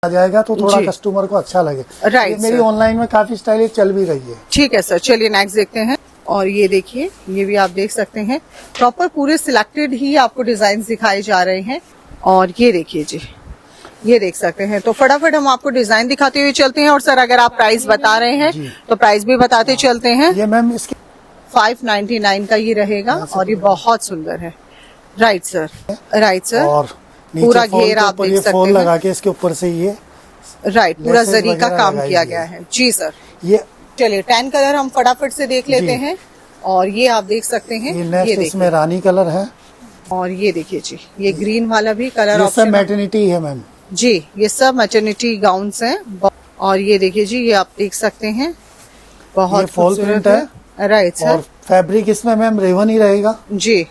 आ जाएगा तो थोड़ा कस्टमर को अच्छा लगे। राइट, मेरी ऑनलाइन में काफी स्टाइल चल भी रही है। ठीक है सर, चलिए नेक्स्ट देखते हैं। और ये देखिए, ये भी आप देख सकते हैं, प्रॉपर पूरे सिलेक्टेड ही आपको डिजाइन दिखाए जा रहे हैं। और ये देखिए जी, ये देख सकते हैं। तो फटाफट हम आपको डिजाइन दिखाते हुए चलते हैं। और सर अगर आप प्राइस बता रहे हैं तो प्राइस भी बताते चलते हैं। ये मैम इसके 599 का ये रहेगा और ये बहुत सुंदर है। Right sir, right sir. और पूरा घेर आप देख सकते हैं, लगा के इसके ऊपर से ये राइट पूरा जरी का काम किया गया है। जी सर। ये चलिए 10 कलर हम फटाफट से देख लेते हैं। और ये आप देख सकते हैं, ये इसमें रानी कलर है। और ये देखिए जी, ये ग्रीन वाला भी कलर ये सब मैटरनिटी है मैम जी, ये सब मैटरनिटी गाउन्स हैं। और ये देखिए जी, ये आप देख सकते हैं, बहुत फॉल प्रिंट है। Right sir. और फैब्रिक इसमें मैम रेवन ही रहेगा जी।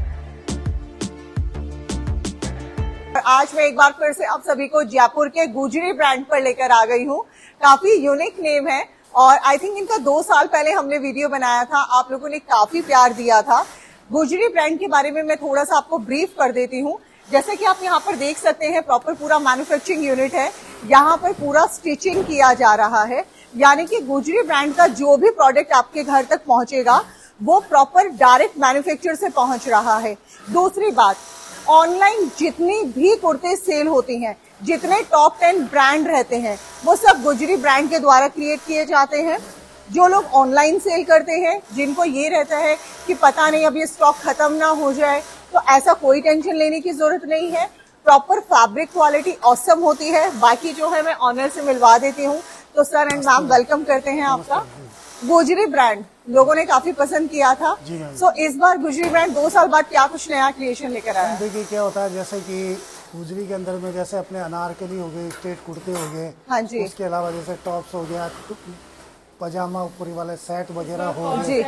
आज मैं एक बार फिर से आप सभी को जयपुर के गुजरी ब्रांड पर लेकर आ गई हूँ। काफी यूनिक नेम है और आई थिंक इनका 2 साल पहले हमने वीडियो बनाया था, आप लोगों ने काफी प्यार दिया था। गुजरी ब्रांड के बारे में मैं थोड़ा सा आपको ब्रीफ कर देती हूँ। जैसे कि आप यहाँ पर देख सकते हैं, प्रॉपर पूरा मैन्युफैक्चरिंग यूनिट है। यहाँ पर पूरा स्टिचिंग किया जा रहा है, यानी कि गुजरी ब्रांड का जो भी प्रोडक्ट आपके घर तक पहुंचेगा वो प्रॉपर डायरेक्ट मैन्युफैक्चर से पहुंच रहा है। दूसरी बात, ऑनलाइन जितनी भी कुर्ते सेल होती हैं, जितने टॉप 10 ब्रांड रहते हैं, वो सब गुजरी ब्रांड के द्वारा क्रिएट किए जाते हैं। जो लोग ऑनलाइन सेल करते हैं, जिनको ये रहता है कि पता नहीं अब ये स्टॉक खत्म ना हो जाए, तो ऐसा कोई टेंशन लेने की जरूरत नहीं है। प्रॉपर फैब्रिक क्वालिटी ऑसम होती है। बाकी जो है मैं ऑनर से मिलवा देती हूँ। तो सर एंड मैम वेलकम करते हैं आपका। गुजरी ब्रांड लोगों ने काफी पसंद किया था। सो इस बार गुजरी ब्रांड 2 साल बाद क्या कुछ नया क्रिएशन लेकर आया? देखिए क्या होता है, जैसे कि गुजरी के अंदर में जैसे अपने अनारकली हो गए, स्ट्रेट कुर्ते हो गए, हाँ जी, उसके अलावा जैसे टॉप्स हो गया, पजामा ऊपरी वाले सेट वगैरह हो गए,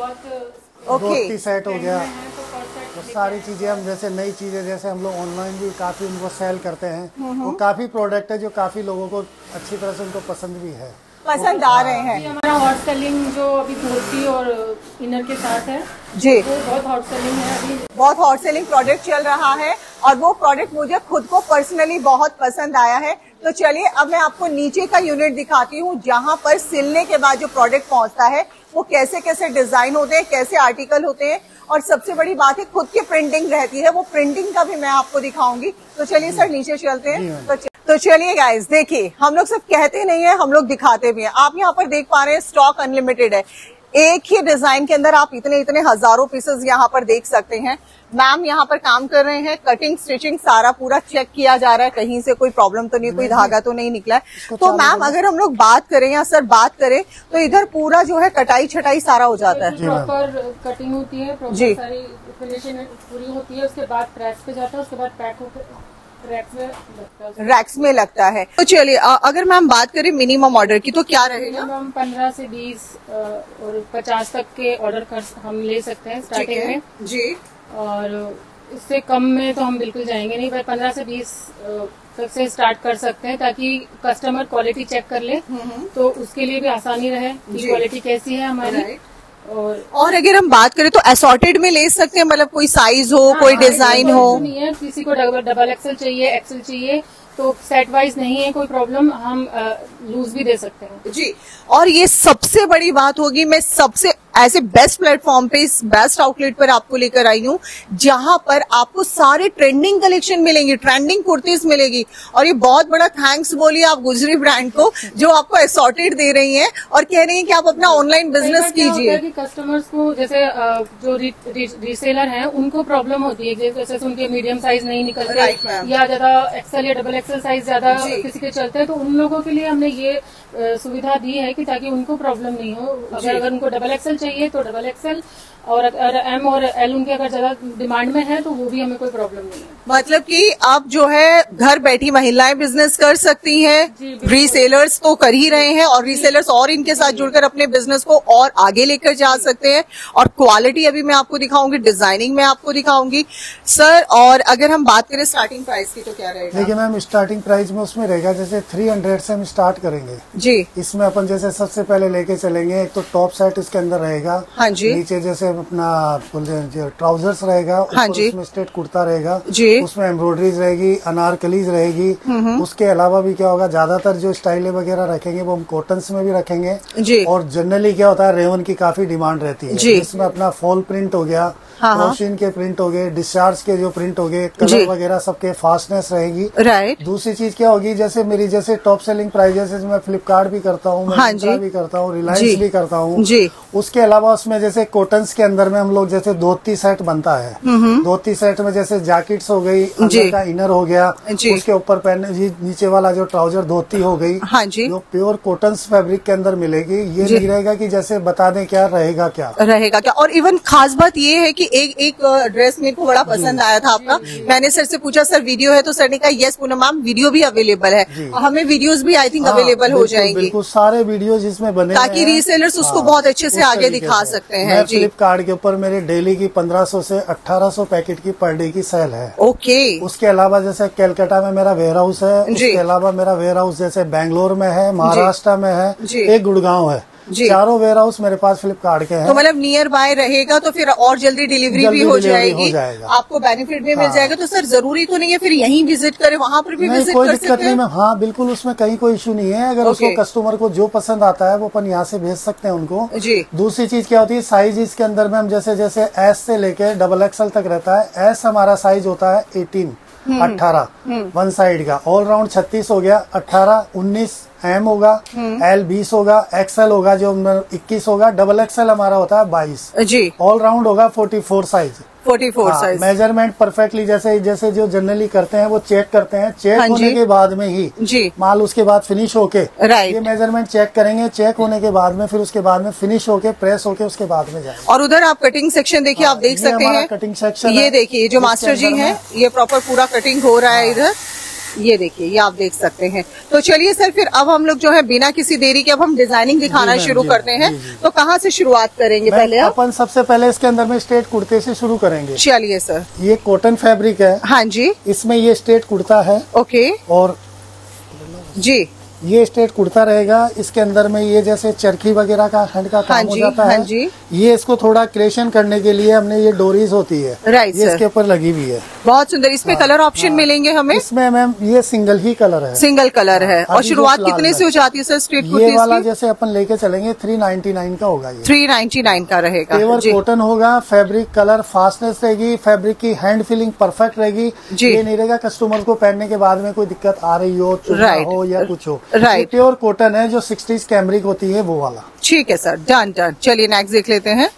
धोती सेट हो गया, तो सारी चीजें हम जैसे नई चीजें जैसे हम लोग ऑनलाइन भी काफी उनको सेल करते हैं। वो काफी प्रोडक्ट है जो काफी लोगों को अच्छी तरह से उनको पसंद भी है, पसंद आ रहे हैं। हमारा हॉट सेलिंग जो अभी धोती और इनर के साथ है जी, वो बहुत हॉट सेलिंग है। अभी बहुत हॉट सेलिंग प्रोडक्ट चल रहा है और वो प्रोडक्ट मुझे खुद को पर्सनली बहुत पसंद आया है। तो चलिए अब मैं आपको नीचे का यूनिट दिखाती हूँ, जहाँ पर सिलने के बाद जो प्रोडक्ट पहुँचता है वो कैसे कैसे डिजाइन होते हैं, कैसे आर्टिकल होते हैं। और सबसे बड़ी बात है, खुद की प्रिंटिंग रहती है, वो प्रिंटिंग का भी मैं आपको दिखाऊंगी। तो चलिए सर नीचे चलते हैं। तो चलिए गाइस, देखिए हम लोग सब कहते नहीं है, हम लोग दिखाते भी हैं। आप यहाँ पर देख पा रहे हैं, स्टॉक अनलिमिटेड है। एक ही डिजाइन के अंदर आप इतने इतने हजारों पीसेस यहाँ पर देख सकते हैं। मैम यहाँ पर काम कर रहे हैं, कटिंग स्टिचिंग सारा पूरा चेक किया जा रहा है, कहीं से कोई प्रॉब्लम तो नहीं, कोई धागा तो नहीं निकला है। तो मैम अगर हम लोग बात करें या सर बात करें तो इधर पूरा जो है कटाई छटाई सारा हो जाता है, प्रॉपर कटिंग होती है, जी, सारी फिनिशिंग पूरी होती है, उसके बाद प्रेस पे जाता है, उसके बाद पैक होकर रैक्स में लगता है। तो चलिए अगर मैम बात करें मिनिमम ऑर्डर की तो क्या रहेगा? मिनिमम 15 से 20 और 50 तक के ऑर्डर हम ले सकते हैं स्टार्टिंग में जी। और इससे कम में तो हम बिल्कुल जाएंगे नहीं, पर 15 से 20 तक से स्टार्ट कर सकते हैं, ताकि कस्टमर क्वालिटी चेक कर ले तो उसके लिए भी आसानी रहे कि क्वालिटी कैसी है हमारी। और अगर हम बात करें तो असॉर्टेड में ले सकते हैं, मतलब कोई साइज हो, कोई डिजाइन हो? नहीं है, किसी को डबल एक्सेल चाहिए, एक्सेल चाहिए तो सेट वाइज नहीं है कोई प्रॉब्लम, हम लूज भी दे सकते हैं जी। और ये सबसे बड़ी बात होगी, मैं सबसे ऐसे बेस्ट प्लेटफॉर्म पे, इस बेस्ट आउटलेट पर आपको लेकर आई हूँ, जहां पर आपको सारे ट्रेंडिंग कलेक्शन मिलेंगी, ट्रेंडिंग कुर्तीज मिलेगी। और ये बहुत बड़ा थैंक्स बोलिए आप गुजरी ब्रांड को, जो आपको असॉर्टेड दे रही हैं और कह रही हैं कि आप अपना ऑनलाइन बिजनेस कीजिए। कस्टमर्स को जैसे जो रीसेलर हैं उनको प्रॉब्लम होती है, जैसे उनके मीडियम साइज नहीं निकलते या ज्यादा एक्सेल या डबल एक्सेल साइज ज्यादा किसी के चलते हैं, तो उन लोगों के लिए हमने ये सुविधा दी है कि ताकि उनको प्रॉब्लम नहीं हो। अगर उनको डबल एक्सेल चाहिए तो डबल एक्सेल, और अगर एम और एल उनके अगर ज्यादा डिमांड में है तो वो भी हमें कोई प्रॉब्लम नहीं है। मतलब कि आप जो है घर बैठी महिलाएं बिजनेस कर सकती हैं, रीसेलर्स तो कर ही रहे हैं और रीसेलर्स और इनके साथ जुड़कर अपने बिजनेस को और आगे लेकर जा सकते हैं। और क्वालिटी अभी मैं आपको दिखाऊंगी, डिजाइनिंग में आपको दिखाऊंगी सर। और अगर हम बात करें स्टार्टिंग प्राइस की तो क्या रहेगा? देखिए मैम, स्टार्टिंग प्राइस में उसमें रहेगा जैसे 300 से हम स्टार्ट करेंगे जी। इसमें अपन जैसे सबसे पहले लेके चलेंगे, एक तो टॉप सेट इसके अंदर रहेगा। रहेगा। हाँ जी। नीचे जैसे अपना ट्राउजर्स रहेगा। हाँ जी। उसमें स्ट्रेट कुर्ता रहेगा जी। उसमें एम्ब्रॉयडरीज रहेगी, अनारकलीज रहेगी। उसके अलावा भी क्या होगा, ज्यादातर जो स्टाइलें वगैरह रखेंगे वो हम कॉटन्स में भी रखेंगे जी। और जनरली क्या होता है, रेवन की काफी डिमांड रहती है जिसमें अपना फॉल प्रिंट हो गया, क्रोशिन के प्रिंट हो गए, डिस्चार्ज के जो प्रिंट हो गए, कलर वगैरह सबके फास्टनेस रहेगी। राइट। दूसरी चीज क्या होगी, जैसे मेरी जैसे टॉप सेलिंग प्राइजेस मैं फ्लिपकार्ट भी करता हूँ, मैं मिंत्रा भी करता हूँ, रिलायंस भी करता हूँ। उसके अलावा उसमें जैसे कॉटन्स के अंदर में हम लोग जैसे धोती सेट बनता है, धोती सेट में जैसे जैकेट्स हो गई, अंदर का इनर हो गया, उसके ऊपर पहनने नीचे वाला जो ट्राउजर धोती हो गई, जो प्योर कॉटन्स फैब्रिक के अंदर मिलेगी। ये नहीं रहेगा कि जैसे बता दें क्या रहेगा क्या। और इवन खास बात ये है कि एक ड्रेस मेरे को बड़ा पसंद आया था आपका। मैंने सर से पूछा सर वीडियो है, तो सर ने कहा यस पूनम मैम वीडियो भी अवेलेबल है, और हमें वीडियोस भी आई थिंक अवेलेबल हो जाएंगी। बिल्कुल सारे वीडियो जिसमें बने ताकि रीसेलर्स उसको बहुत अच्छे से आगे दिखा सकते हैं। फ्लिपकार्ट के ऊपर मेरे डेली की 1500 से 1800 पैकेट की पर डे की सेल है। ओके। उसके अलावा जैसे कैलकाटा में मेरा वेयर हाउस है, उसके अलावा मेरा वेयर हाउस जैसे बेंगलोर में है, महाराष्ट्र में है, एक गुड़गांव है, चारों वेयर हाउस मेरे पास फ्लिपकार्ट के हैं। तो मतलब नियर बाय रहेगा तो फिर और जल्दी डिलीवरी भी हो जाएगी, आपको बेनिफिट भी मिल जाएगा। तो सर जरूरी तो नहीं है फिर यहीं विजिट करें, वहाँ पर भी विजिट कोई दिक्कत नहीं। हाँ बिल्कुल, उसमें कहीं कोई इशू नहीं है। अगर उसको कस्टमर को जो पसंद आता है वो अपन यहाँ से भेज सकते हैं उनको। दूसरी चीज क्या होती है, साइज इसके अंदर में हम जैसे जैसे एस से लेके डबल XL तक रहता है। एस हमारा साइज होता है 18 वन साइड का, ऑल राउंड 36 हो गया, 18 19 M होगा, L 20 होगा, XL होगा जो 21 होगा, डबल XL हमारा होता है 22 जी, ऑल राउंड होगा 44 साइज। 44 साइज। मेजरमेंट परफेक्टली जैसे जैसे जो जनरली करते हैं वो चेक करते हैं, चेक होने के बाद में ही माल उसके बाद फिनिश होके ये मेजरमेंट चेक करेंगे, चेक होने के बाद में फिर उसके बाद में फिनिश होके प्रेस होके उसके बाद में जाएंगे। और उधर आप कटिंग सेक्शन देखिए, आप देख सकते हैं कटिंग सेक्शन। ये देखिए जो मास्टर जी हैं, ये प्रॉपर पूरा कटिंग हो रहा है इधर, ये देखिए, ये आप देख सकते हैं। तो चलिए सर फिर अब हम लोग जो है बिना किसी देरी के अब हम डिजाइनिंग दिखाना शुरू करते हैं। तो कहाँ से शुरुआत करेंगे पहले? अपन सबसे पहले इसके अंदर में स्ट्रेट कुर्ते से शुरू करेंगे। चलिए सर। ये कॉटन फैब्रिक है। हाँ जी। इसमें ये स्ट्रेट कुर्ता है। ओके। और जी ये स्ट्रेट कुर्ता रहेगा। इसके अंदर में ये जैसे चरखी वगैरह का हैंड का काम हो जाता है। ये इसको थोड़ा क्रिएशन करने के लिए हमने ये डोरीज होती है, ये इसके ऊपर लगी हुई है। बहुत सुंदर। इसमें कलर ऑप्शन मिलेंगे हमें? इसमें मैम ये सिंगल ही कलर है, सिंगल कलर है। और शुरुआत कितने से हो जाती है सर स्ट्रेट कुर्ते? ये वाला जैसे अपन लेके चलेंगे 399 का होगा। ये 399 का रहेगा। प्योर कॉटन होगा, फैब्रिक कलर फास्टनेस रहेगी, फैब्रिक की हैंड फीलिंग परफेक्ट रहेगी। ये नहीं रहेगा कस्टमर को पहनने के बाद में कोई दिक्कत आ रही हो, चुभना हो या कुछ हो। प्योर कॉटन है जो 60s कैमरिक होती है वो वाला। ठीक है सर, डन डन। चलिए नेक्स्ट देख लेते हैं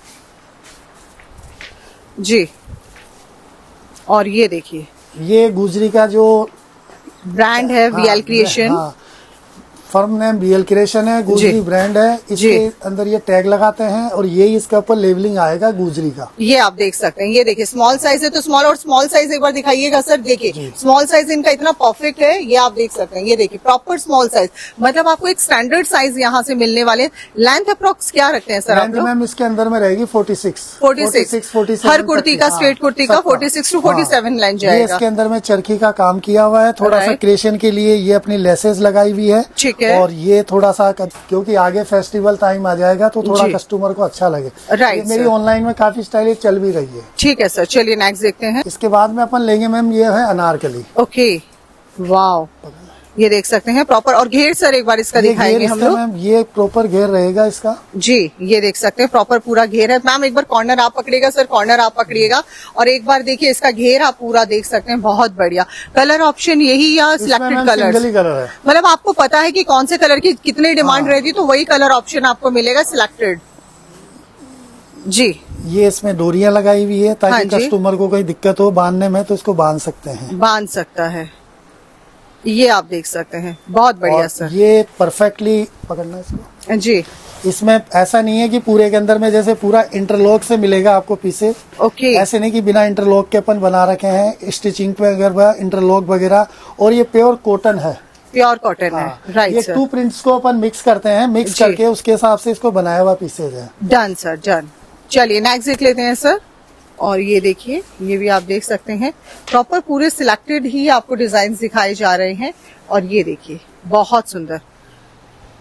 जी। और ये देखिए, ये गुजरी का जो ब्रांड है VL creation, firm name VL creation है, गुजरी ब्रांड है। इसके अंदर ये टैग लगाते हैं और ये इसका ऊपर लेवलिंग आएगा गुजरी का। ये आप देख सकते हैं। ये देखिए स्मॉल साइज है तो स्मॉल, और स्मॉल साइज एक बार दिखाइएगा सर। देखिए स्मॉल साइज इनका इतना परफेक्ट है, ये आप देख सकते हैं। ये देखिए प्रॉपर स्मॉल साइज, मतलब आपको एक स्टैंडर्ड साइज यहाँ से मिलने वाले। लेंथ अप्रोक्स क्या रखते हैं सर? लेंथ मैम इसके अंदर में रहेगी 46। हर कुर्ती का, स्ट्रेट कुर्ती का 46 to 47 लेंथ जाएगा। इसके अंदर में चरखी का काम किया हुआ है, थोड़ा सा क्रिएशन के लिए ये अपनी लेसेस लगाई हुई है। और ये थोड़ा सा क्योंकि आगे फेस्टिवल टाइम आ जाएगा तो थोड़ा कस्टमर को अच्छा लगे। राइट। मेरी ऑनलाइन में काफी स्टाइल चल भी रही है। ठीक है सर, चलिए नेक्स्ट देखते हैं। इसके बाद में अपन लेंगे मैम ये है अनारकली। ओके, वाव, ये देख सकते हैं प्रॉपर। और घेर सर एक बार इसका दिखाएंगे हम लोग। मैम ये प्रॉपर घेर रहेगा इसका जी, ये देख सकते हैं प्रॉपर पूरा घेर है। मैम एक बार कॉर्नर आप पकड़िएगा सर, कॉर्नर आप पकड़िएगा और एक बार देखिए इसका घेर आप पूरा देख सकते हैं। बहुत बढ़िया। कलर ऑप्शन यही या सिलेक्टेड कलर है? मतलब आपको पता है कि कौन से कलर की कितनी डिमांड रहती है तो वही कलर ऑप्शन आपको मिलेगा सिलेक्टेड जी। ये इसमें डोरियां लगाई हुई है ताकि कस्टमर को कोई दिक्कत हो बांधने में तो इसको बांध सकते हैं, बांध सकता है। ये आप देख सकते हैं, बहुत बढ़िया सर। ये परफेक्टली पकड़ना इसको जी। इसमें ऐसा नहीं है कि पूरे के अंदर में जैसे पूरा इंटरलॉक से मिलेगा आपको पीसेस। ओके। ऐसे नहीं कि बिना इंटरलॉक के अपन बना रखे हैं, स्टिचिंग पे अगर इंटरलॉक वगैरह। और ये प्योर कॉटन है, प्योर कॉटन है। राइट। ये 2 प्रिंट्स को अपन मिक्स करते हैं, मिक्स करके उसके हिसाब से इसको बनाया हुआ पीसेज है। Done sir, done. चलिए नेक्स्ट देख लेते हैं सर। और ये देखिए, ये भी आप देख सकते हैं प्रॉपर पूरे सिलेक्टेड ही आपको डिजाइन दिखाए जा रहे हैं। और ये देखिए बहुत सुंदर,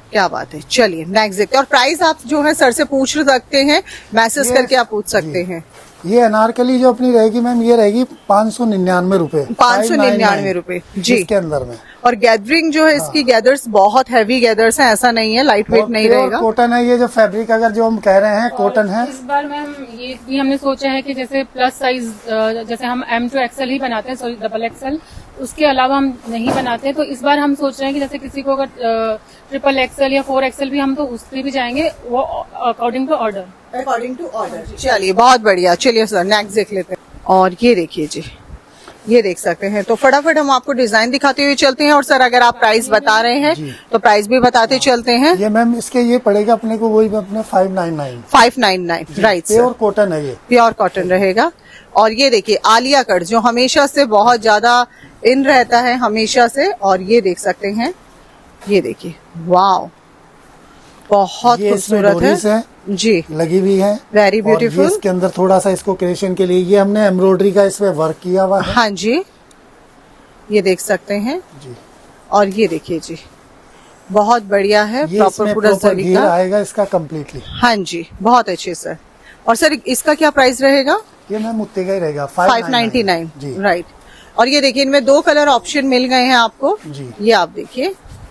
क्या बात है। चलिए नेक्स्ट देखते हैं, और प्राइस आप जो है सर से पूछ सकते हैं, मैसेज करके आप पूछ सकते हैं। ये अनारकली जो अपनी रहेगी मैम, ये रहेगी 599 रुपए, 599 रुपए जी, इसके अंदर में। और गैदरिंग जो है इसकी गैदर्स बहुत हैवी गैदर्स हैं, ऐसा नहीं है लाइट वेट नहीं रहेगा। कॉटन है ये जो फैब्रिक, अगर जो हम कह रहे हैं कॉटन है। इस बार मैम ये भी हमने सोचा है कि जैसे प्लस साइज, जैसे हम M to XL ही बनाते हैं, सॉरी डबल XL, उसके अलावा हम नहीं बनाते, तो इस बार हम सोच रहे हैं कि जैसे किसी को अगर ट्रिपल XL या 4XL भी, हम तो उससे भी जाएंगे, वो अकॉर्डिंग टू ऑर्डर। चलिए बहुत बढ़िया। चलिए सर नेक्स्ट देख लेते हैं, और ये देखिए जी, ये देख सकते हैं। तो फटाफट हम आपको डिजाइन दिखाते हुए चलते हैं, और सर अगर आप प्राइस बता रहे हैं तो प्राइस भी बताते चलते हैं। ये मैम इसके ये पड़ेगा अपने को वही अपने 599 राइट सर, प्योर कॉटन है, ये प्योर कॉटन रहेगा। और ये देखिए आलिया कट जो हमेशा से बहुत ज्यादा इन रहता है हमेशा से, और ये देख सकते हैं, ये देखिए वाव बहुत खूबसूरत है जी, लगी हुई है, वेरी ब्यूटीफुल। इसके अंदर थोड़ा सा इसको क्रिएशन के लिए ये हमने एम्ब्रॉयडरी का इसमें वर्क किया हुआ है। हाँ जी, ये देख सकते हैं जी, और ये देखिए जी बहुत बढ़िया है, प्रॉपर पूरा जरी का आएगा इसका कम्प्लीटली। हाँ जी बहुत अच्छे सर। और सर इसका क्या प्राइस रहेगा? ये मैम उतने का ही रहेगा, 599 जी राइट। और ये देखिए इनमें 2 कलर ऑप्शन मिल गए हैं आपको जी, ये आप देखिए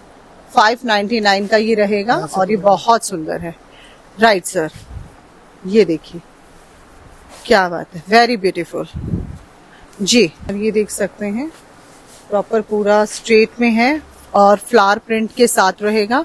599 का ये रहेगा, और ये बहुत सुंदर है राइट सर। ये देखिए क्या बात है, वेरी ब्यूटीफुल जी। और ये देख सकते हैं प्रॉपर पूरा स्ट्रेट में है, और फ्लावर प्रिंट के साथ रहेगा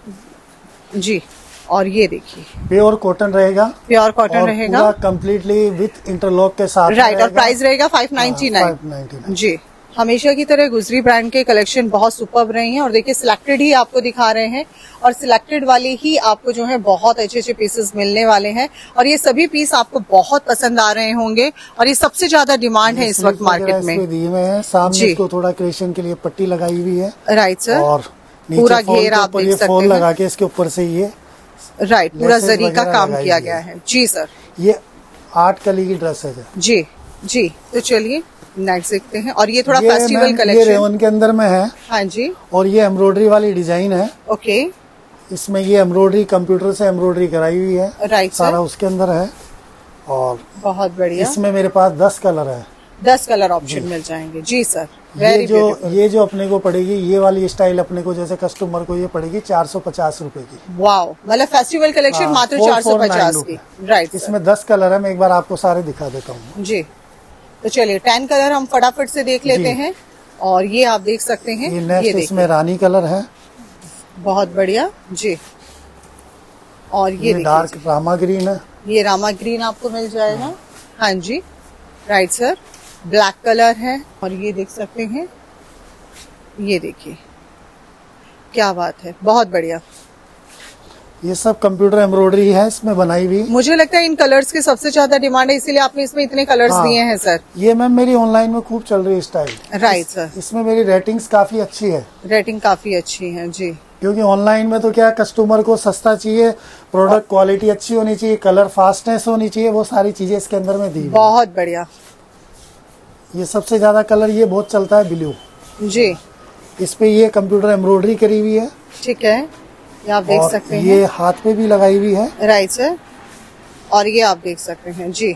जी। और ये देखिए प्योर कॉटन रहेगा, प्योर कॉटन रहेगा कम्प्लीटली विथ इंटरलॉक के साथ राइट। और प्राइस रहेगा 599 जी। हमेशा की तरह गुजरी ब्रांड के कलेक्शन बहुत सुपर्ब रही हैं, और देखिए सिलेक्टेड ही आपको दिखा रहे हैं, और सिलेक्टेड वाले ही आपको जो है बहुत अच्छे अच्छे पीसेस मिलने वाले हैं, और ये सभी पीस आपको बहुत पसंद आ रहे होंगे, और ये सबसे ज्यादा डिमांड है इस वक्त मार्केट में। सामने इसको थोड़ा क्रिएशन के लिए पट्टी लगाई हुई है राइट सर, और पूरा घेर आप देख सकते हैं लगा के इसके ऊपर से ये राइट पूरा जरी का काम किया गया है जी सर। ये 8 कली की ड्रेस है जी जी। तो चलिए नेक्स्ट देखते हैं, और ये थोड़ा फेस्टिवल कलेक्शन, ये रेवन के अंदर में है हाँ जी, और ये एम्ब्रॉयडरी वाली डिजाइन है। ओके, इसमें ये एम्ब्रॉयडरी कंप्यूटर से एम्ब्रॉयडरी कराई हुई है राइट सारा उसके अंदर है, और बहुत बढ़िया। इसमें मेरे पास 10 कलर है, 10 कलर ऑप्शन मिल जाएंगे जी सर। ये जो अपने को पड़ेगी, ये वाली स्टाइल अपने को जैसे कस्टमर को ये पड़ेगी 450 रुपए की। वाओ, मतलब फेस्टिवल कलेक्शन मात्र 450 की राइट। इसमें 10 कलर है, मैं एक बार आपको सारे दिखा देता हूँ जी। तो चलिए 10 कलर हम फटाफट से देख लेते हैं, और ये आप देख सकते हैं, ये नेक्स्ट इसमें रानी कलर है, बहुत बढ़िया जी। और ये डार्क रामा ग्रीन है, ये रामा ग्रीन आपको मिल जाएगा हाँ जी राइट सर। ब्लैक कलर है, और ये देख सकते हैं, ये देखिए क्या बात है, बहुत बढ़िया। ये सब कंप्यूटर एम्ब्रॉयडरी है इसमें बनाई हुई। मुझे लगता है इन कलर्स की सबसे ज्यादा डिमांड है, इसीलिए आपने इसमें इतने कलर्स दिए हैं सर। ये मैम मेरी ऑनलाइन में खूब चल रही है स्टाइल राइट सर। इसमें मेरी रेटिंग्स काफी अच्छी है, रेटिंग काफी अच्छी है जी, क्योंकि ऑनलाइन में तो क्या कस्टमर को सस्ता चाहिए, प्रोडक्ट क्वालिटी अच्छी होनी चाहिए, कलर फास्टनेस होनी चाहिए, वो सारी चीजें इसके अंदर में दी। बहुत बढ़िया। ये सबसे ज्यादा कलर ये बहुत चलता है ब्लू जी, इस पे ये कंप्यूटर एम्ब्रॉयडरी करी हुई है, ठीक है, ये आप देख सकते हैं, ये हाथ पे भी लगाई हुई है राइट सर। और ये आप देख सकते हैं जी,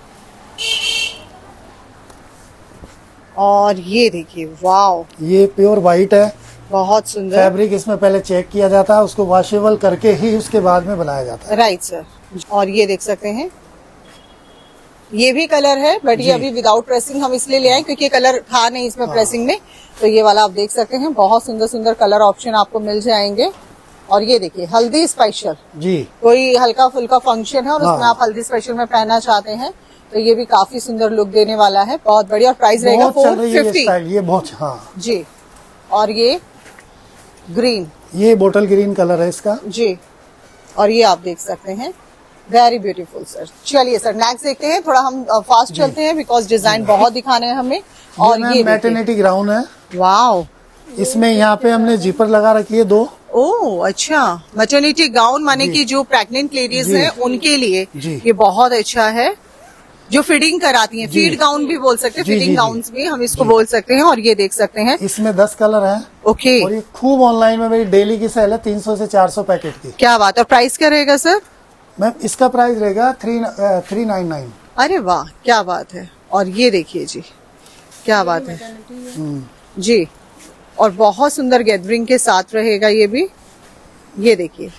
और ये देखिए वाओ, ये प्योर व्हाइट है, बहुत सुंदर फैब्रिक। इसमें पहले चेक किया जाता है, उसको वॉशेबल करके ही उसके बाद में बनाया जाता है राइट सर। और ये देख सकते हैं, ये भी कलर है, बट ये अभी विदाउट प्रेसिंग हम इसलिए ले आए क्योंकि कलर था नहीं इसमें प्रेसिंग में। तो ये वाला आप देख सकते हैं, बहुत सुंदर सुंदर कलर ऑप्शन आपको मिल जाएंगे। और ये देखिए हल्दी स्पेशल जी, कोई हल्का फुल्का फंक्शन है और उसमें आप हल्दी स्पेशल में पहनना चाहते हैं तो ये भी काफी सुंदर लुक देने वाला है, बहुत बढ़िया। और प्राइस रहेगा 450। ये बहुत जी। और ये ग्रीन, ये बोटल ग्रीन कलर है इसका जी, और ये आप देख सकते हैं, वेरी ब्यूटीफुल सर। चलिए सर नेक्स्ट देखते हैं, थोड़ा हम फास्ट चलते हैं बिकॉज डिजाइन बहुत दिखाने हैं हमें। और ये मैटरनिटी गाउन है, वाओ, इसमें यहाँ पे हमने जीपर लगा रखी है 2। ओह अच्छा, मैटरनिटी गाउन माने कि जो प्रेग्नेंट लेडीज हैं उनके लिए ये बहुत अच्छा है। जो फिटिंग कराती हैं, फीड गाउन भी बोल सकते हैं, फिटिंग गाउन भी हम इसको बोल सकते हैं। और ये देख सकते हैं, इसमें 10 कलर हैं। ओके। और ये खूब ऑनलाइन में मेरी डेली की सेल है 300 से 400 पैकेट की। क्या बात है। और प्राइस क्या रहेगा सर? मैम इसका प्राइस रहेगा 399। अरे वाह, क्या बात है। और ये देखिए जी, क्या बात है जी। और बहुत सुंदर गैदरिंग के साथ रहेगा ये भी, ये देखिए।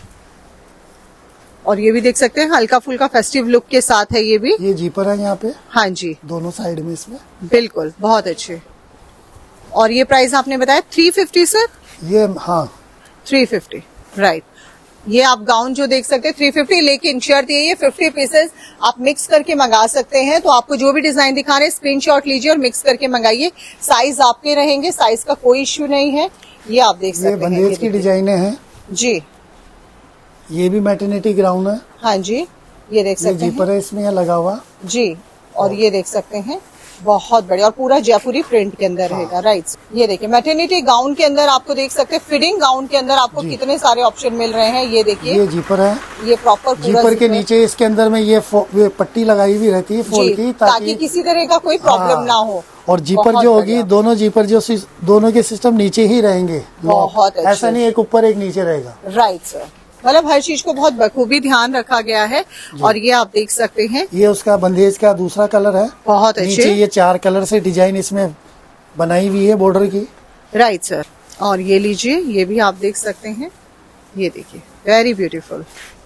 और ये भी देख सकते हैं, हल्का फुल्का फेस्टिव लुक के साथ है ये भी। ये जीपर है यहाँ पे, हाँ जी, दोनों साइड में इसमें। बिल्कुल, बहुत अच्छे। और ये प्राइस आपने बताया 350 सर? ये हाँ 350, राइट। ये आप गाउन जो देख सकते हैं 350, लेकिन शर्त ये 50 पीसेस आप मिक्स करके मंगा सकते हैं। तो आपको जो भी डिजाइन दिखा रहे हैं स्क्रीनशॉट लीजिए और मिक्स करके मंगाइए। साइज आपके रहेंगे, साइज का कोई इश्यू नहीं है। ये आप देख सकते हैं, ये बंदेज की डिजाइने हैं जी। ये भी मैटरनिटी ग्राउंड है। हाँ जी, ये देख सकते हैं, जीपर है इसमें ये लगा हुआ जी। और ये देख सकते हैं, बहुत बढ़िया। और पूरा जयपुरी प्रिंट के अंदर रहेगा, राइट। ये देखिए, मैटरनिटी गाउन के अंदर आपको देख सकते हैं, फिटिंग गाउन के अंदर आपको कितने सारे ऑप्शन मिल रहे हैं। ये देखिए, ये जीपर है, ये प्रॉपर जीपर के नीचे इसके अंदर में ये पट्टी लगाई हुई रहती है फोल्ड की, ताकि किसी तरह का कोई प्रॉब्लम ना हो। और जीपर जो होगी, दोनों जीपर जो दोनों के सिस्टम नीचे ही रहेंगे। बहुत ऐसा नहीं एक ऊपर एक नीचे रहेगा, राइट सर। मतलब हर चीज को बहुत बखूबी ध्यान रखा गया है। और ये आप देख सकते हैं, ये उसका बंदेज का दूसरा कलर है। बहुत अच्छे। नीचे ये 4 कलर से डिजाइन इसमें बनाई हुई है बॉर्डर की, राइट सर। और ये लीजिए, ये भी आप देख सकते हैं, ये देखिए, वेरी ब्यूटीफुल।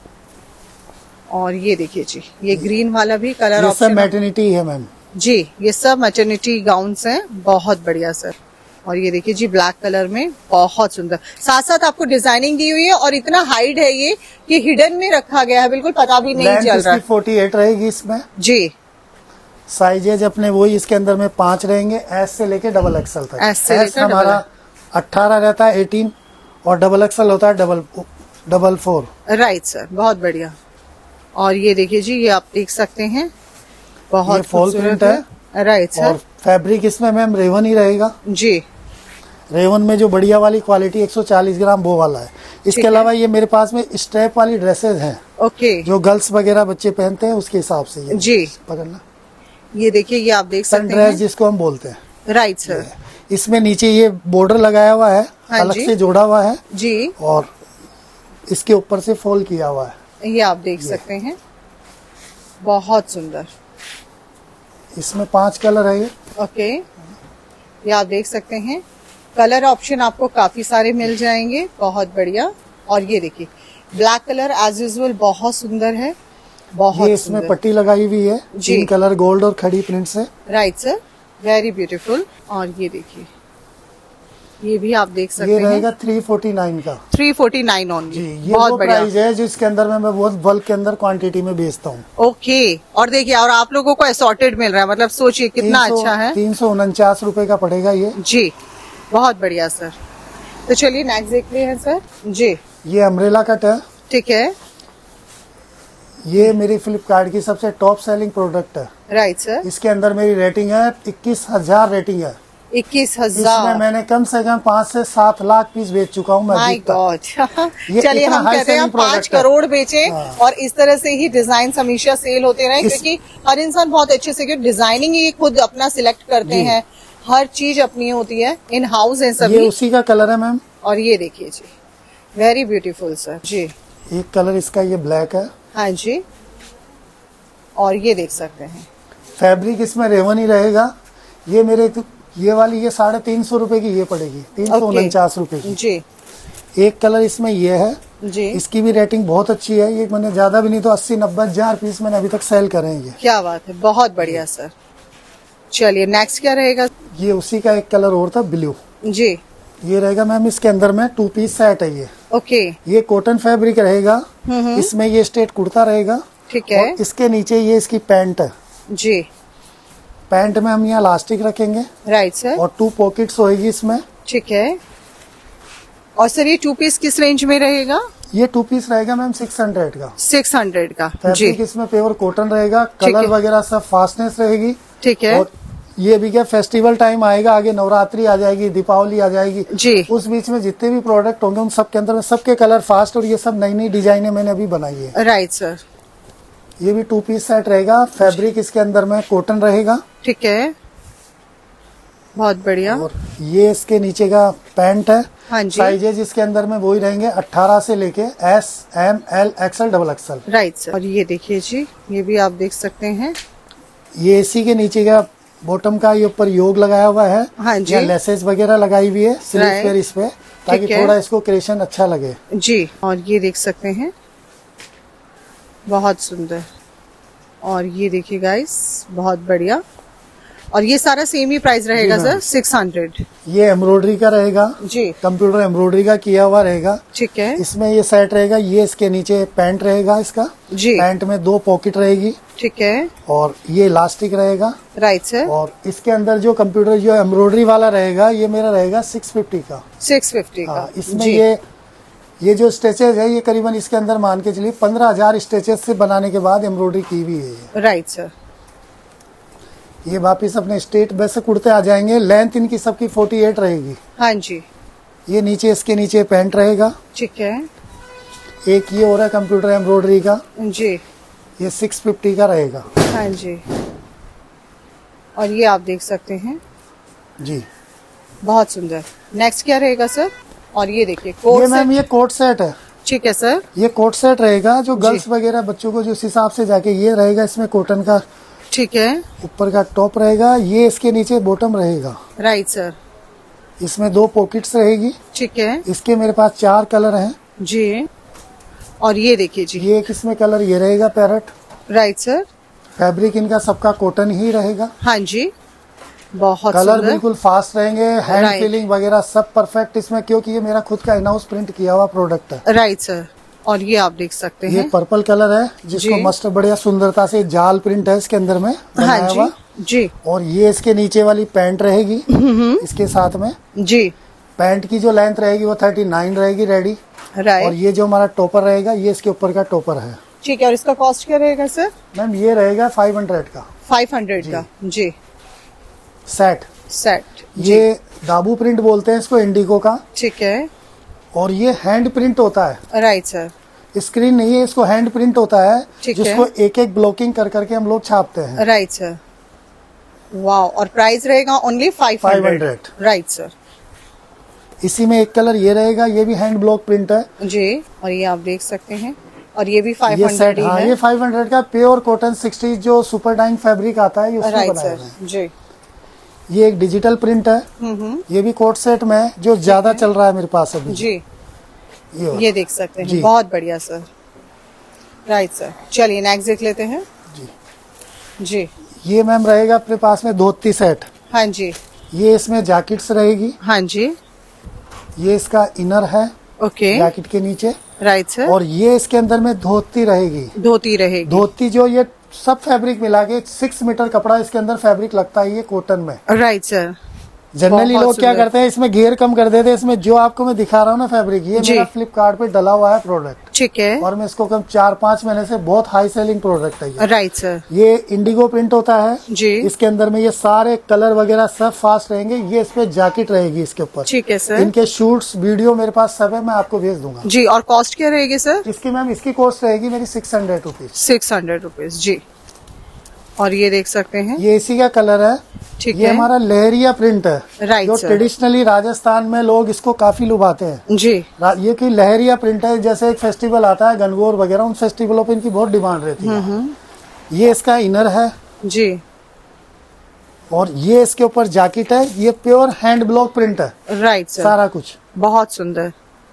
और ये देखिए जी, ये ग्रीन वाला भी कलर ऑप्शन, सब मैटरनिटी है मैम जी। ये सब मैटरनिटी गाउन्स हैं, बहुत बढ़िया सर। और ये देखिए जी, ब्लैक कलर में बहुत सुंदर, साथ साथ आपको डिजाइनिंग दी हुई है। और इतना हाइड है ये कि हिडन में रखा गया है, बिल्कुल पता भी नहीं चल रहा है। 48 रहेगी इसमें जी। साइजेज अपने वही इसके अंदर में 5 रहेंगे, एस से लेके डबल एक्सल तक। एस हमारा 18 रहता है 18, और डबल एक्सल होता है डबल 4। राइट सर, बहुत बढ़िया। और ये देखिए जी, ये आप देख सकते हैं, बहुत फॉल प्रिंट है, राइट सर। और फैब्रिक इसमें मैम रेवन ही रहेगा जी। रेवन में जो बढ़िया वाली क्वालिटी 140 ग्राम वो वाला है। इसके अलावा ये मेरे पास में स्ट्रैप वाली ड्रेसेस हैं, ओके, जो गर्ल्स वगैरह बच्चे पहनते हैं, उसके हिसाब से ये जी पकड़ना। ये देखिए, ये आप देख सकते ड्रेस हैं, जिसको हम बोलते हैं, राइट सर। इसमें नीचे ये बॉर्डर लगाया हुआ है, हाँ अलग से जोड़ा हुआ है जी। और इसके ऊपर से फोल्ड किया हुआ है। ये आप देख सकते हैं, बहुत सुंदर। इसमें 5 कलर है ये, ओके। ये आप देख सकते हैं, कलर ऑप्शन आपको काफी सारे मिल जाएंगे, बहुत बढ़िया। और ये देखिए, ब्लैक कलर एज यूजुअल बहुत सुंदर है, बहुत ये इसमें पट्टी लगाई हुई है 3 कलर गोल्ड और खड़ी प्रिंट से, राइट सर, वेरी ब्यूटीफुल। और ये देखिए, ये भी आप देख सकते हैं, ये रहेगा 349 का, 349 ओनली। ये बहुत प्राइस है जिसके अंदर में मैं बहुत बल्क के अंदर क्वांटिटी में बेचता हूँ। ओके। और देखिए, और आप लोगों को असॉर्टेड मिल रहा है, मतलब सोचिए कितना अच्छा है। 349 रुपए का पड़ेगा ये जी, बहुत बढ़िया सर। तो चलिए नेक्स्ट देखते हैं सर जी। ये अम्ब्रेला कट है, ठीक है, ये मेरी फ्लिपकार्ट की सबसे टॉप सेलिंग प्रोडक्ट है, राइट सर। इसके अंदर मेरी रेटिंग है 21,000 रेटिंग है। 21,000। इसमें मैंने कम से कम 5 से 7 लाख पीस बेच चुका हूँ मैं। My god. चलिए, इतना हम हाई कहते हैं सेलिंग 5 प्रोडक्ट है। करोड़ बेचे। हाँ। और इस तरह से ही डिजाइन हमेशा सेल होते रहे, क्योंकि हर इंसान बहुत अच्छे से, क्योंकि डिजाइनिंग ये खुद अपना सिलेक्ट करते हैं, हर चीज अपनी होती है, इन हाउस है सभी। ये उसी का कलर है मैम। और ये देखिए जी, वेरी ब्यूटीफुल सर जी। एक कलर इसका ये ब्लैक है, हाँ जी। और ये देख सकते हैं, फैब्रिक इसमें रेवन ही रहेगा। ये मेरे ये वाली ये 350 रुपए की ये पड़ेगी, 349 रुपए की जी। एक कलर इसमें ये है जी, इसकी भी रेटिंग बहुत अच्छी है। ये मैंने ज्यादा भी नहीं तो 80-90 हजार पीस मैंने अभी तक सेल करे हैं। ये क्या बात है, बहुत बढ़िया सर। चलिए नेक्स्ट क्या रहेगा? ये उसी का एक कलर और था, ब्लू जी। ये रहेगा मैम, इसके अंदर में 2 पीस सेट है ये। ओके। ये कॉटन फैब्रिक रहेगा, इसमें ये स्ट्रेट कुर्ता रहेगा, ठीक है। और इसके नीचे ये इसकी पैंट है जी। पैंट में हम यहाँ इलास्टिक रखेंगे, राइट सर। और 2 पॉकेट्स होएगी इसमें, ठीक है। और सर ये 2 पीस किस रेंज में रहेगा? ये 2 पीस रहेगा मैम 600 का। 600 का जी। फैब्रिक इसमें प्योर कॉटन रहेगा, कलर वगैरह सब फास्टनेस रहेगी, ठीक है। और ये भी क्या फेस्टिवल टाइम आएगा, आगे नवरात्रि आ जाएगी, दीपावली आ जाएगी जी, उस बीच में जितने भी प्रोडक्ट होंगे उन सब के अंदर में सबके कलर फास्ट, और ये सब नई नई डिजाइने मैंने अभी बनाई है। Right sir. ये भी 2 पीस सेट रहेगा। फैब्रिक इसके अंदर में कॉटन रहेगा। ठीक है, बहुत बढ़िया। और ये इसके नीचे का पैंट है। हाँ जी। साइजेज इसके अंदर में वही रहेंगे 18 से लेके S, M, L, XL, XXL। Right sir. और ये देखिए जी, ये भी आप देख सकते हैं। ये इसी के नीचे का बॉटम का ये ऊपर योग लगाया हुआ है। हाँ जी। लेसेस वगैरह लगाई हुई है स्लीव पर इस पे, ताकि थोड़ा इसको क्रिएशन अच्छा लगे जी। और ये देख सकते हैं, बहुत सुंदर। और ये देखिए गाइस, बहुत बढ़िया। और ये सारा सेम ही प्राइस रहेगा सर, 600। ये एम्ब्रॉयडरी का रहेगा जी, कंप्यूटर एम्ब्रॉयडरी का किया हुआ रहेगा। ठीक है। इसमें ये सेट रहेगा। ये इसके नीचे पैंट रहेगा इसका जी। पैंट में 2 पॉकेट रहेगी। ठीक है। और ये इलास्टिक रहेगा। Right sir. और इसके अंदर जो कंप्यूटर जो एम्ब्रॉयडरी वाला रहेगा, ये मेरा रहेगा 650 का। 650 का। इसमें ये जो स्टेचेस है, ये करीबन इसके अंदर मान के चलिए 15,000 स्टेचेस से बनाने के बाद एम्ब्रॉयडरी की हुई है। Right sir. ये वापिस अपने स्टेट वैसे कुर्ते आ जाएंगे। लेंथ इनकी सबकी 48 रहेगी। हाँ जी। ये नीचे इसके नीचे पैंट रहेगा। ठीक है। एक ये हो रहा है कंप्यूटर एम्ब्रॉयडरी का जी, ये 650 का रहेगा। हाँ जी। और ये आप देख सकते हैं जी, बहुत सुंदर। नेक्स्ट क्या रहेगा सर? और ये देखिए कोट ये मैम ये कोट सेट है। ठीक है सर। ये कोट सेट रहेगा जो गर्ल्स वगैरह बच्चों को जिस हिसाब से जाके ये रहेगा। इसमें कॉटन का ठीक है, ऊपर का टॉप रहेगा। ये इसके नीचे बॉटम रहेगा। Right sir. इसमें 2 पॉकेट्स रहेगी। ठीक है इसके मेरे पास 4 कलर हैं जी। और ये देखिए जी, ये एक इसमें कलर ये रहेगा पैरट। Right sir. फैब्रिक इनका सबका कॉटन ही रहेगा। हाँ जी, बहुत कलर सुंदर। बिल्कुल फास्ट रहेंगे। Hand Right. फीलिंग वगैरह सब परफेक्ट इसमें, क्योंकि ये मेरा खुद का इन हाउस प्रिंट किया हुआ प्रोडक्ट है। Right sir. और ये आप देख सकते ये हैं। पर्पल कलर है जिसको जी। मस्त बढ़िया सुंदरता से जाल प्रिंट है इसके अंदर में बनाया हाँ हुआ। जी जी और ये इसके नीचे वाली पैंट रहेगी इसके साथ में। जी। पैंट की जो लेंथ रहेगी वो 39 रहेगी रेडी। और राइट, ये जो हमारा टॉपर रहेगा, ये इसके ऊपर का टॉपर है। ठीक है। और इसका कॉस्ट क्या रहेगा सर? मैम ये रहेगा 500 का 500 का जी। सेट। सेट। ये दाबू प्रिंट बोलते हैं इसको, इंडिगो का। ठीक है। और ये हैंड प्रिंट होता है, राइट सर। स्क्रीन नहीं है, इसको हैंड प्रिंट होता है ठीक है। जिसको एक एक ब्लॉकिंग कर करके हम लोग छापते हैं। Right sir. वाओ। और प्राइस रहेगा ओनली 500। Right sir. इसी में एक कलर ये रहेगा, ये भी हैंड ब्लॉक प्रिंट है जी। और ये आप देख सकते हैं। और ये भी ये 500 सेट। ही हाँ, है। ये 500 का प्योर कॉटन 60 जो सुपर डाइंग फैब्रिक आता है, ये उसमें राइट बनाया सर हुआ है। जी। ये एक डिजिटल प्रिंट है। ये भी कोट सेट में है, जो ज्यादा चल रहा है मेरे पास अभी। जी, ये ये देख सकते हैं। जी। बहुत बढ़िया सर। Right sir. चलिए नेक्स्ट देख लेते हैं। जी। जी। ये मैम रहेगा अपने पास में धोती सेट। हाँ जी। ये इसमें जैकेट्स रहेगी। हाँ जी। ये इसका इनर है ओके। जैकेट के नीचे। Right sir. और ये इसके अंदर में धोती रहेगी। धोती रहेगी। धोती जो ये सब फैब्रिक मिला के 6 मीटर कपड़ा इसके अंदर फैब्रिक लगता है ये कॉटन में। Right sir. जनरली बहुत लोग क्या सुंदर। करते हैं, इसमें घेर कम कर देते हैं। इसमें जो आपको मैं दिखा रहा हूँ ना फैब्रिक, ये जी। मेरा फ्लिपकार्ट पे डला हुआ है प्रोडक्ट। ठीक है। और मैं इसको कम 4-5 महीने से बहुत हाई सेलिंग प्रोडक्ट है ये। Right sir. ये इंडिगो प्रिंट होता है जी। इसके अंदर में। ये सारे कलर वगैरह सब फास्ट रहेंगे। ये इस पे जैकेट रहेगी इसके ऊपर। ठीक है सर। इनके शूट्स वीडियो मेरे पास सब है, मैं आपको भेज दूंगा। जी। और कॉस्ट क्या रहेगी सर? इसकी मैम इसकी कॉस्ट रहेगी मेरी 600 रुपीज। 600 रुपीज जी। और ये देख सकते हैं। ये इसी का कलर है। ठीक ये है। हमारा लहरिया प्रिंट है। राइट जो सर। ट्रेडिशनली राजस्थान में लोग इसको काफी लुभाते हैं। जी। ये की लहरिया प्रिंट है। जैसे एक फेस्टिवल आता है गणगौर वगैरह, उन फेस्टिवलों पे इनकी बहुत डिमांड रहती है। ये इसका इनर है। जी। और ये इसके ऊपर जैकेट है। ये प्योर हैंड ब्लॉक प्रिंट है राइट सर। सारा कुछ। बहुत सुंदर।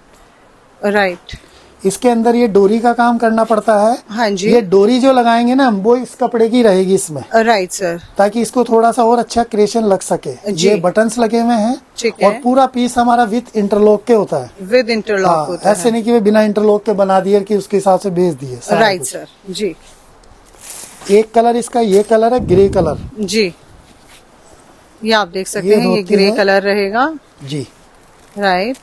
राइट। इसके अंदर ये डोरी का काम करना पड़ता है। हाँ जी। ये डोरी जो लगाएंगे ना, वो इस कपड़े की रहेगी इसमें, राइट सर। ताकि इसको थोड़ा सा और अच्छा क्रिएशन लग सके। जी। ये बटन्स लगे हुए हैं। ठीक है। और पूरा पीस हमारा विथ इंटरलॉक के होता है। विद इंटरलॉक हाँ, होता ऐसे है। नहीं कि वे बिना इंटरलॉक के बना दिए कि उसके हिसाब से भेज दिए सारा राइट कुछ। सर जी। एक कलर इसका ये कलर है, ग्रे कलर। जी। ये आप देख सकते ये हैं, ये धोती ग्रे है। कलर रहेगा। जी। राइट।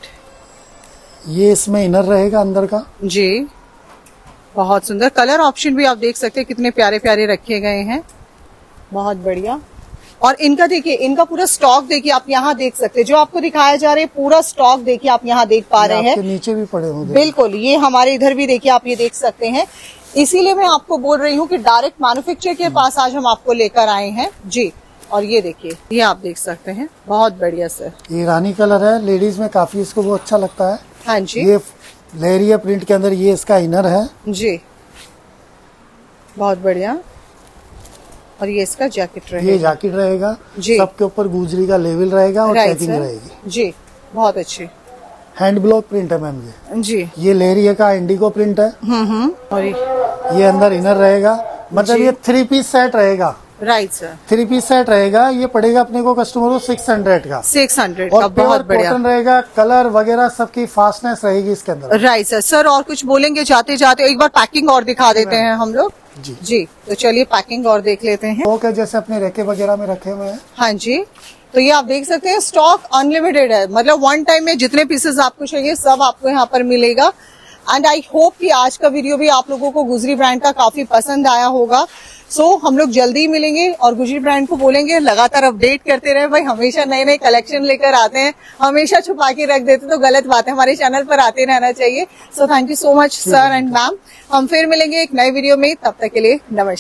ये इसमें इनर रहेगा अंदर का। जी। बहुत सुंदर। कलर ऑप्शन भी आप देख सकते हैं, कितने प्यारे प्यारे रखे गए हैं। बहुत बढ़िया। और इनका देखिए, इनका पूरा स्टॉक देखिए, आप यहाँ देख सकते हैं। जो आपको दिखाया जा रहा है पूरा स्टॉक देखिए, आप यहाँ देख पा रहे आपके हैं। नीचे भी पड़े होंगे। बिल्कुल। ये हमारे इधर भी देखिए, आप ये देख सकते हैं। इसीलिए मैं आपको बोल रही हूँ कि डायरेक्ट मैन्युफैक्चरर के पास आज हम आपको लेकर आए हैं जी। और ये देखिए, ये आप देख सकते हैं, बहुत बढ़िया सर। ये रानी कलर है, लेडीज में काफी इसको वो अच्छा लगता है। हाँ जी। ये लेरिया प्रिंट के अंदर ये इसका इनर है जी, बहुत बढ़िया। और ये इसका जैकेट रहेगा। ये जैकेट रहेगा जी। सबके ऊपर गुजरी का लेवल रहेगा और पैकिंग रहेगी जी, बहुत अच्छी। हैंड ब्लॉक प्रिंट है मैम ये जी। ये लेरिया का इंडिगो प्रिंट है। और ये अंदर इनर रहेगा, मतलब ये 3 पीस सेट रहेगा। राइट सर, 3 पीस सेट रहेगा। ये पड़ेगा अपने को कस्टमर को 600 का। 600 और का, बहुत बढ़िया। कॉटन रहेगा, कलर वगैरह सबकी फास्टनेस रहेगी इसके अंदर। Right sir. सर और कुछ बोलेंगे जाते जाते? एक बार पैकिंग और दिखा देते हैं हम लोग जी। जी, तो चलिए पैकिंग और देख लेते हैं। ओके, जैसे अपने रेके वगैरह में रखे हुए हैं। हाँ जी, तो ये आप देख सकते हैं, स्टॉक अनलिमिटेड है, मतलब वन टाइम में जितने पीसेस आपको चाहिए सब आपको यहाँ पर मिलेगा। एंड आई होप कि आज का वीडियो भी आप लोगों को गुजरी ब्रांड का काफी पसंद आया होगा। सो हम लोग जल्दी ही मिलेंगे और गुजरी ब्रांड को बोलेंगे लगातार अपडेट करते रहे भाई, हमेशा नए नए कलेक्शन लेकर आते हैं, हमेशा छुपा के रख देते तो गलत बात है, हमारे चैनल पर आते रहना चाहिए। So thank you so much sir and ma'am. हम फिर मिलेंगे एक नए वीडियो में, तब तक के लिए नमस्कार।